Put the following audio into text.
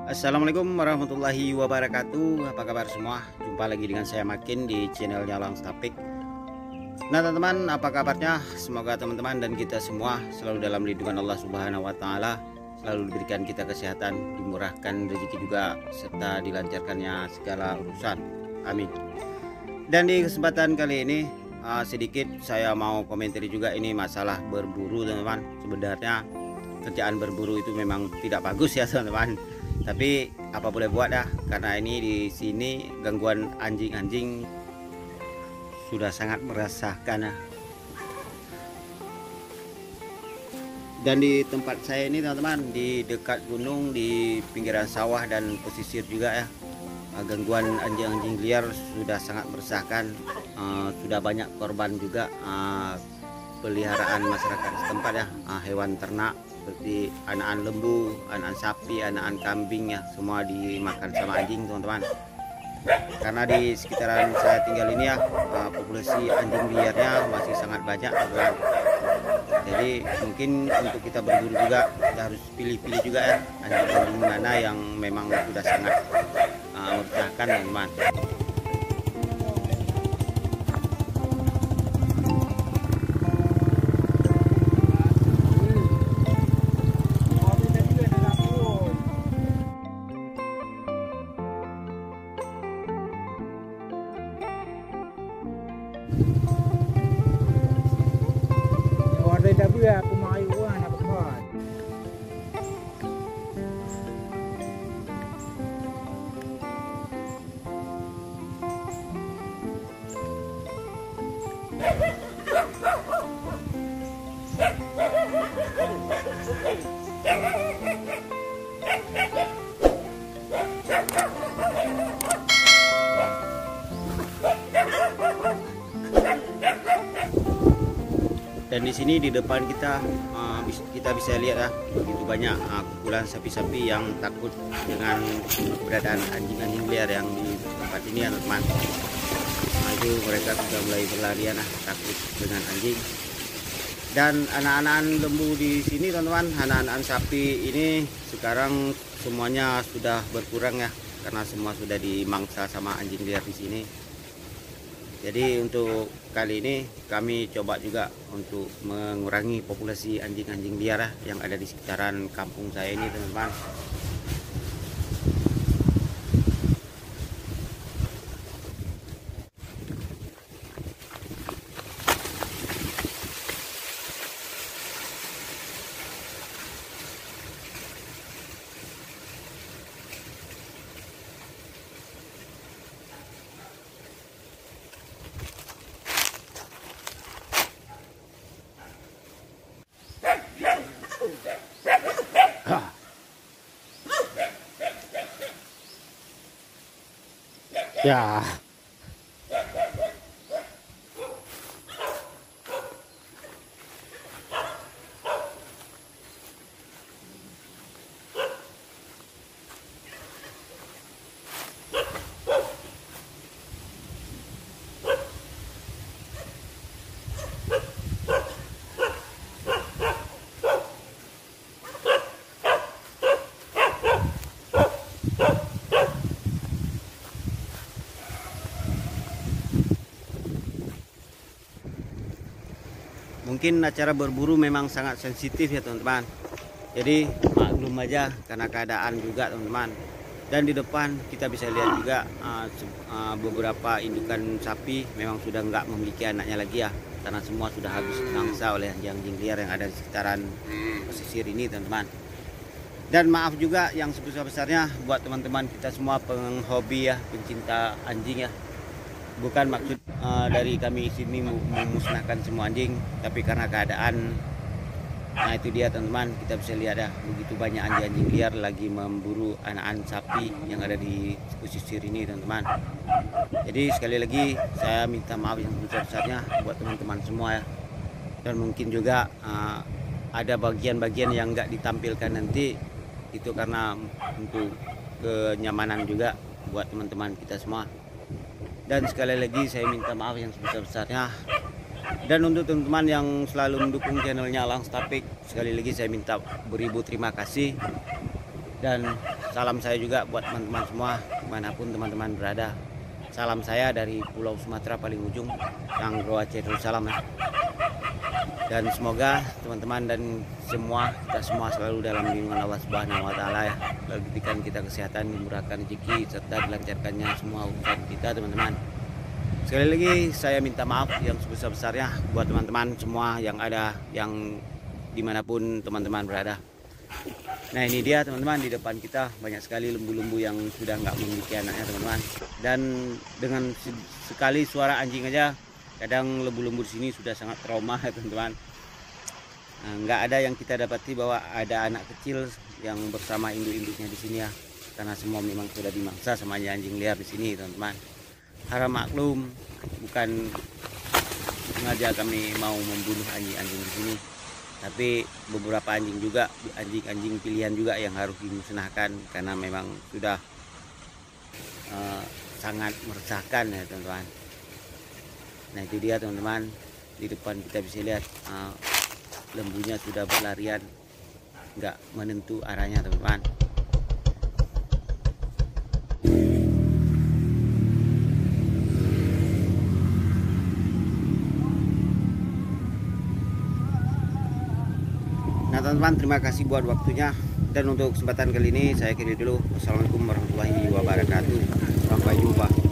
Assalamualaikum warahmatullahi wabarakatuh. Apa kabar semua? Jumpa lagi dengan saya Makin di channelnya Langstapik. Nah teman-teman, apa kabarnya? Semoga teman-teman dan kita semua selalu dalam lindungan Allah Subhanahu wa Ta'ala, selalu diberikan kita kesehatan, dimurahkan rezeki juga, serta dilancarkannya segala urusan. Amin. Dan di kesempatan kali ini sedikit saya mau komentari juga ini masalah berburu teman-teman. Sebenarnya kerjaan berburu itu memang tidak bagus ya teman-teman. Tapi apa boleh buat dah, karena ini di sini gangguan anjing-anjing sudah sangat merasakan. Dan di tempat saya ini teman-teman, di dekat gunung, di pinggiran sawah dan pesisir juga ya, gangguan anjing-anjing liar sudah sangat meresahkan. Sudah banyak korban juga peliharaan masyarakat setempat ya, hewan ternak seperti anakan lembu, anakan sapi, anakan kambing ya, semua dimakan sama anjing teman-teman. Karena di sekitaran saya tinggal ini ya, populasi anjing liarnya masih sangat banyak teman-teman. Jadi mungkin untuk kita berburu juga kita harus pilih-pilih juga ya, anjing-anjing mana yang memang sudah sangat meresahkan teman-teman. Dah buat aku mau ayuan apa buat. Dan di sini di depan kita bisa lihat ya, begitu banyak kumpulan sapi-sapi yang takut dengan keberadaan anjing-anjing liar yang di tempat ini ya teman-teman. Itu mereka sudah mulai berlarian takut dengan anjing. Dan anak-anak lembu di sini teman-teman, anak-anak sapi ini sekarang semuanya sudah berkurang ya, karena semua sudah dimangsa sama anjing liar di sini. Jadi untuk kali ini kami coba juga untuk mengurangi populasi anjing-anjing liar yang ada di sekitaran kampung saya ini teman-teman. Ya. Mungkin acara berburu memang sangat sensitif ya teman-teman. Jadi maklum aja karena keadaan juga teman-teman. Dan di depan kita bisa lihat juga beberapa indukan sapi memang sudah nggak memiliki anaknya lagi ya, karena semua sudah habis dimangsa oleh anjing-anjing liar yang ada di sekitaran pesisir ini teman-teman. Dan maaf juga yang sebesar-besarnya buat teman-teman kita semua penghobi ya, pencinta anjing ya. Bukan maksud dari kami sini memusnahkan semua anjing, tapi karena keadaan. Nah itu dia teman-teman, kita bisa lihat ya, begitu banyak anjing-anjing liar lagi memburu anakan sapi yang ada di pesisir ini teman-teman. Jadi sekali lagi saya minta maaf yang sebesar-besarnya buat teman-teman semua ya. Dan mungkin juga ada bagian-bagian yang nggak ditampilkan nanti, itu karena untuk kenyamanan juga buat teman-teman kita semua. Dan sekali lagi saya minta maaf yang sebesar-besarnya. Dan untuk teman-teman yang selalu mendukung channelnya Langstapik, sekali lagi saya minta beribu terima kasih. Dan salam saya juga buat teman-teman semua dimanapun teman-teman berada. Salam saya dari Pulau Sumatera paling ujung, yang Aceh Darussalam ya. Dan semoga teman-teman dan kita semua selalu dalam lindungan Allah Subhanahu wa taala ya. Lalu diberikan kita kesehatan, dimurahkan rezeki serta dilancarkannya semua urusan kita teman-teman. Sekali lagi saya minta maaf yang sebesar-besarnya buat teman-teman semua yang ada, yang dimanapun teman-teman berada. Nah ini dia teman-teman, di depan kita banyak sekali lembu-lembu yang sudah nggak memiliki anaknya teman-teman. Dan dengan sekali suara anjing aja, kadang lembu-lembu di sini sudah sangat trauma ya teman-teman. Nah, nggak ada yang kita dapati bahwa ada anak kecil yang bersama induk-induknya di sini ya, karena semua memang sudah dimangsa sama anjing liar di sini teman-teman. Harap maklum, bukan sengaja kami mau membunuh anjing-anjing di sini. Tapi beberapa anjing juga, anjing-anjing pilihan juga yang harus dimusnahkan karena memang sudah sangat meresahkan ya teman-teman. Nah itu dia teman-teman, di depan kita bisa lihat lembunya sudah berlarian, nggak menentu arahnya teman-teman. Nah teman-teman, terima kasih buat waktunya, dan untuk kesempatan kali ini saya akhiri dulu. Wassalamualaikum warahmatullahi wabarakatuh. Sampai jumpa.